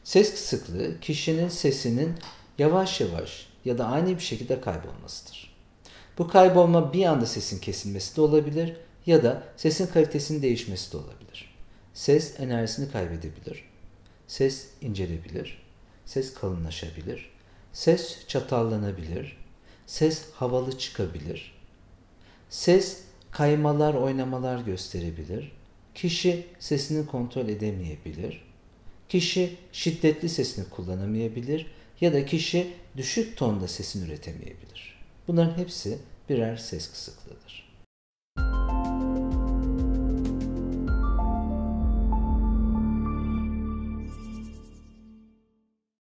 Ses kısıklığı kişinin sesinin yavaş yavaş ya da ani bir şekilde kaybolmasıdır. Bu kaybolma bir anda sesin kesilmesi de olabilir ya da sesin kalitesinin değişmesi de olabilir. Ses enerjisini kaybedebilir. Ses incelebilir. Ses kalınlaşabilir. Ses çatallanabilir. Ses havalı çıkabilir. Ses kaymalar, oynamalar gösterebilir. Kişi sesini kontrol edemeyebilir. Kişi şiddetli sesini kullanamayabilir ya da kişi düşük tonda sesini üretemeyebilir. Bunların hepsi birer ses kısıklığıdır.